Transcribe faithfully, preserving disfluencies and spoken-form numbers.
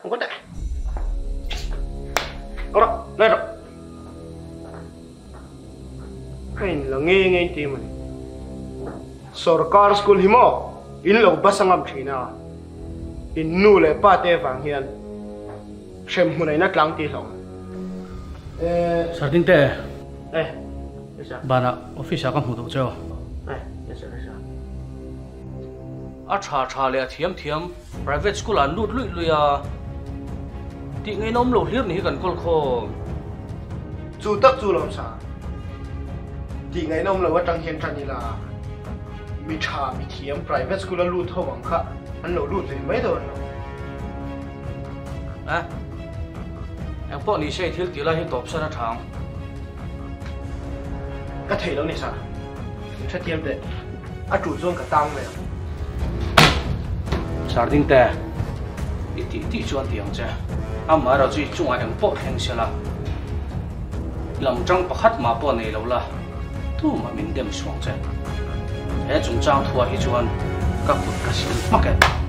không có đại có đó lên rồi cái là nghe nghe tìm mình Sarkar school himo in lo basangam thina in nu le pa te wang hian sem hunai na tlang ti hlong eh Sarding te eh yes sir bana office ka hmu do cho eh yes sir yes sir a tha tha le thiam thiam private school an lut lui lui a ti ngai nom lo hlir ni kan kol kho chu tak chu lom sa ti ngai nom lo wa tang hian tani la mi tha mi thiam private school lu tho wang kha an lo lut le mai do à em bỏ đi xe thiếu tí là hiện top sana thang ka thei lo ni sa tha tiam de a chu zong ka tang le Sarding te iti ti chuan tiang che ama ra chui chunga em po heng sela lam tang pakhat ma po nei lo la tu ma min dem suang che he chung chang thua hi chuan ka phut ka sin market